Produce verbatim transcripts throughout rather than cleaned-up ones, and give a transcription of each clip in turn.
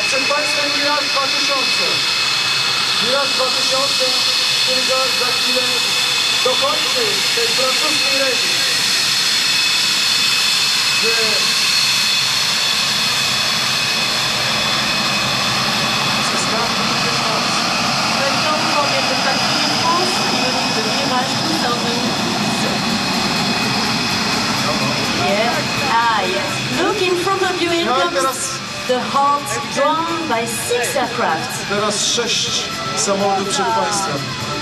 Przed Państwem Mirage dwa tysiące. Mirage dwa tysiące, który za chwilę dokończy tej francuskiej reżii. Yeah. Ah, yes. Look in front of you, here comes the halt drawn by six aircraft. Teraz sześć samolotów przed Państwem.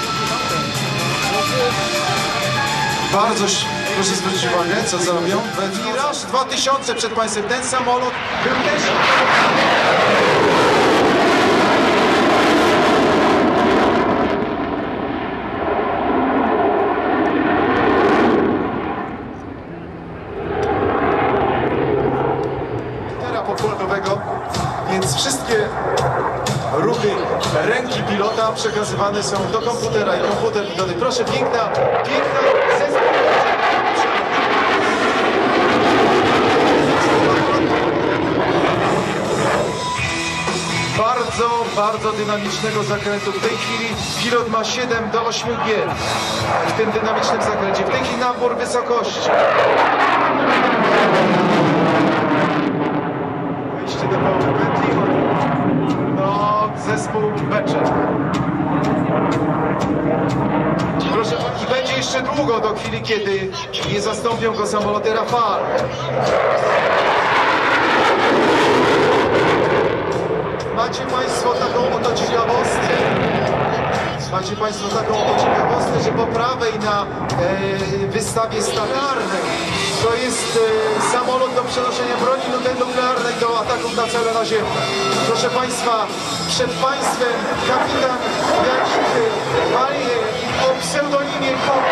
Bardzo, proszę zwrócić uwagę, co zrobią. Mirage dwa tysiące przed Państwem. Ten samolot był też... pokładowego, więc wszystkie ruchy ręki pilota przekazywane są do komputera i komputer pilota. Proszę, piękna, piękna zespół. Bardzo, bardzo dynamicznego zakrętu. W tej chwili pilot ma siedem do ośmiu G w tym dynamicznym zakręcie. W tej chwili nabór wysokości. Wejście do pętli. No, zespół Beczek. Proszę, i będzie jeszcze długo do chwili, kiedy nie zastąpią go samoloty Rafale. Macie Państwo taką oto ciekawostkę, macie Państwo taką oto ciekawostkę, że po prawej na e, wystawie stacjonarnej to jest e, samolot do przenoszenia broni nuklearnej do ataków na cele naziemne. Proszę Państwa, przed Państwem kapitan Jacek Walier o pseudonimie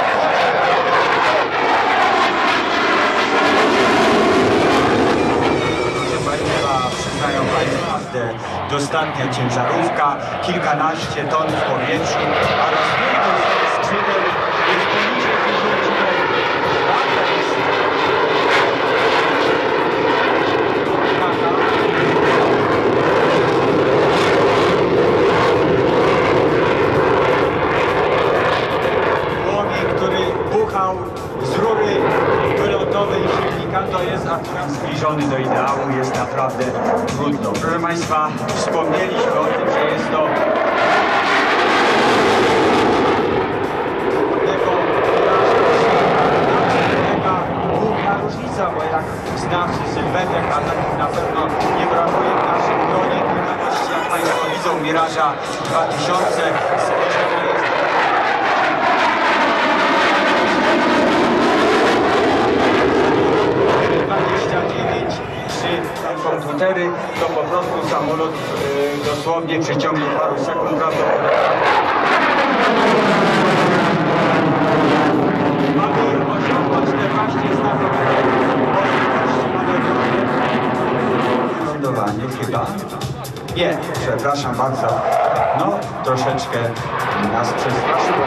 Przyznają Państwo, że dostatnia ciężarówka, kilkanaście ton w powietrzu, a rozmiar skrzydeł jest poniżej pięćdziesięciu metrów. Ogień, który buchał z rury wylotowej silnika, to jest akurat zbliżony do ideału, jest naprawdę trudno. Proszę Państwa, wspomnieliśmy o tym, że jest to główna różnica, bo jak znawcy sylwetek, a takich na pewno nie brakuje w naszym gronie, jak Państwo widzą, Mirage'a dwa tysiące stworzona jest komputery, to po prostu samolot y, dosłownie w przeciągu paru sekund prawdopodobnie. Aby osiągnąć czternaście znaków lądowanie chyba. Nie, przepraszam bardzo. No, troszeczkę nas przestraszyło.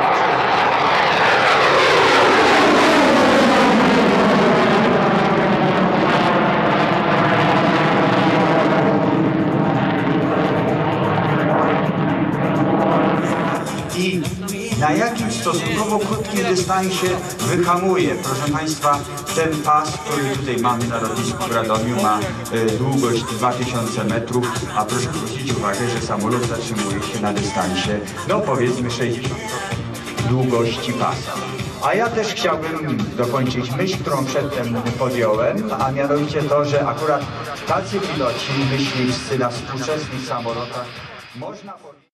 I na jakim stosunkowo krótkim dystansie wyhamuje. Proszę Państwa, ten pas, który tutaj mamy na lotnisku w Radomiu, ma y, długość dwa tysiące metrów, a proszę zwrócić uwagę, że samolot zatrzymuje się na dystansie, no powiedzmy sześćdziesiąt długości pasa. A ja też chciałbym dokończyć myśl, którą przedtem podjąłem, a mianowicie to, że akurat tacy piloci, myśliwscy na współczesnych samolotach można powiedzieć...